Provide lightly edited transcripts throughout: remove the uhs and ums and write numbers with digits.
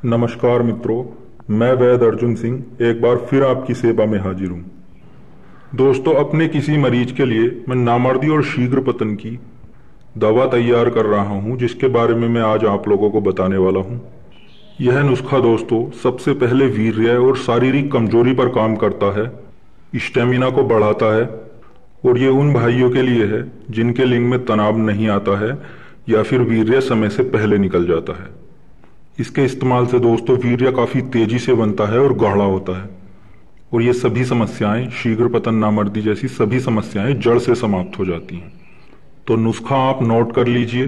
नमस्कार मित्रों, मैं वैद्य अर्जुन सिंह एक बार फिर आपकी सेवा में हाजिर हूँ। दोस्तों, अपने किसी मरीज के लिए मैं नामर्दी और शीघ्र पतन की दवा तैयार कर रहा हूँ, जिसके बारे में मैं आज आप लोगों को बताने वाला हूँ। यह नुस्खा दोस्तों सबसे पहले वीर्य और शारीरिक कमजोरी पर काम करता है, स्टेमिना को बढ़ाता है और ये उन भाइयों के लिए है जिनके लिंग में तनाव नहीं आता है या फिर वीर्य समय से पहले निकल जाता है। इसके इस्तेमाल से दोस्तों वीर्य काफी तेजी से बनता है और गाढ़ा होता है और ये सभी समस्याएं, शीघ्र पतन, नामर्दी जैसी सभी समस्याएं जड़ से समाप्त हो जाती हैं। तो नुस्खा आप नोट कर लीजिए।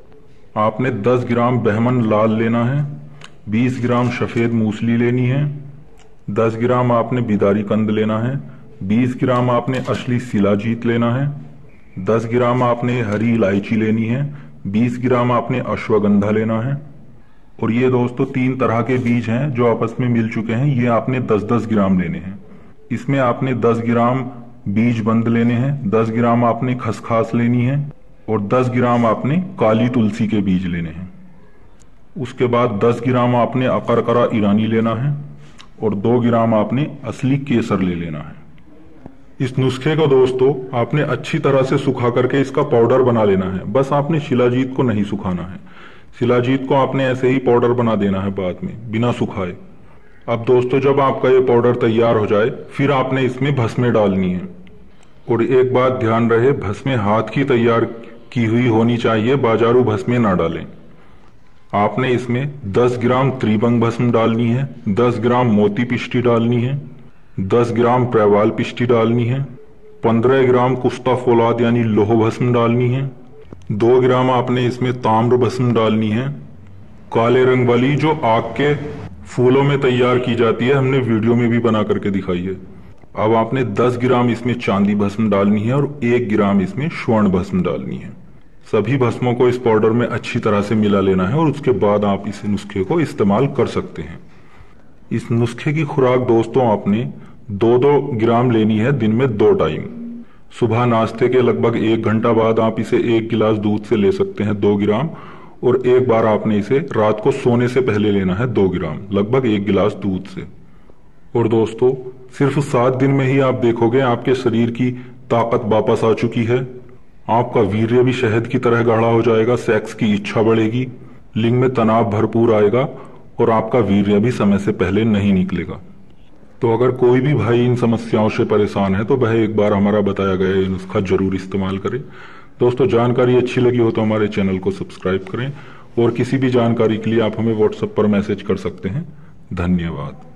आपने 10 ग्राम बहमन लाल लेना है, 20 ग्राम सफेद मूसली लेनी है, 10 ग्राम आपने बिदारी कंद लेना है, 20 ग्राम आपने असली शिलाजीत लेना है, 10 ग्राम आपने हरी इलायची लेनी है, 20 ग्राम आपने अश्वगंधा लेना है। और ये दोस्तों 3 तरह के बीज हैं जो आपस में मिल चुके हैं, ये आपने 10-10 ग्राम लेने हैं। इसमें आपने 10 ग्राम बीज बंद लेने हैं, 10 ग्राम आपने खसखस लेनी है और 10 ग्राम आपने काली तुलसी के बीज लेने हैं। उसके बाद 10 ग्राम आपने अकरकरा ईरानी लेना है और 2 ग्राम आपने असली केसर ले लेना है। इस नुस्खे को दोस्तों आपने अच्छी तरह से सुखा करके इसका पाउडर बना लेना है। बस आपने शिलाजीत को नहीं सुखाना है, शिलाजीत को आपने ऐसे ही पाउडर बना देना है बाद में, बिना सुखाए। अब दोस्तों जब आपका ये पाउडर तैयार हो जाए फिर आपने इसमें भस्में डालनी है। और एक बात ध्यान रहे, भस्में हाथ की तैयार की हुई होनी चाहिए, बाजारू भस्में ना डालें। आपने इसमें 10 ग्राम त्रिभंग भस्म डालनी है, 10 ग्राम मोती पिष्टी डालनी है, 10 ग्राम प्रवाल पिष्टी डालनी है, 15 ग्राम कुस्ता फौलाद यानी लोह भस्म डालनी है, 2 ग्राम आपने इसमें ताम्र भस्म डालनी है, काले रंग वाली जो आग के फूलों में तैयार की जाती है, हमने वीडियो में भी बना करके दिखाई है। अब आपने 10 ग्राम इसमें चांदी भस्म डालनी है और 1 ग्राम इसमें स्वर्ण भस्म डालनी है। सभी भस्मों को इस पाउडर में अच्छी तरह से मिला लेना है और उसके बाद आप इस नुस्खे को इस्तेमाल कर सकते हैं। इस नुस्खे की खुराक दोस्तों आपने 2-2 ग्राम लेनी है दिन में 2 टाइम। सुबह नाश्ते के लगभग 1 घंटा बाद आप इसे 1 गिलास दूध से ले सकते हैं 2 ग्राम, और एक बार आपने इसे रात को सोने से पहले लेना है 2 ग्राम, लगभग 1 गिलास दूध से। और दोस्तों सिर्फ 7 दिन में ही आप देखोगे आपके शरीर की ताकत वापस आ चुकी है, आपका वीर्य भी शहद की तरह गाढ़ा हो जाएगा, सेक्स की इच्छा बढ़ेगी, लिंग में तनाव भरपूर आएगा और आपका वीर्य भी समय से पहले नहीं निकलेगा। तो अगर कोई भी भाई इन समस्याओं से परेशान है तो वह एक बार हमारा बताया गया ये नुस्खा जरूर इस्तेमाल करें। दोस्तों जानकारी अच्छी लगी हो तो हमारे चैनल को सब्सक्राइब करें और किसी भी जानकारी के लिए आप हमें व्हाट्सएप पर मैसेज कर सकते हैं। धन्यवाद।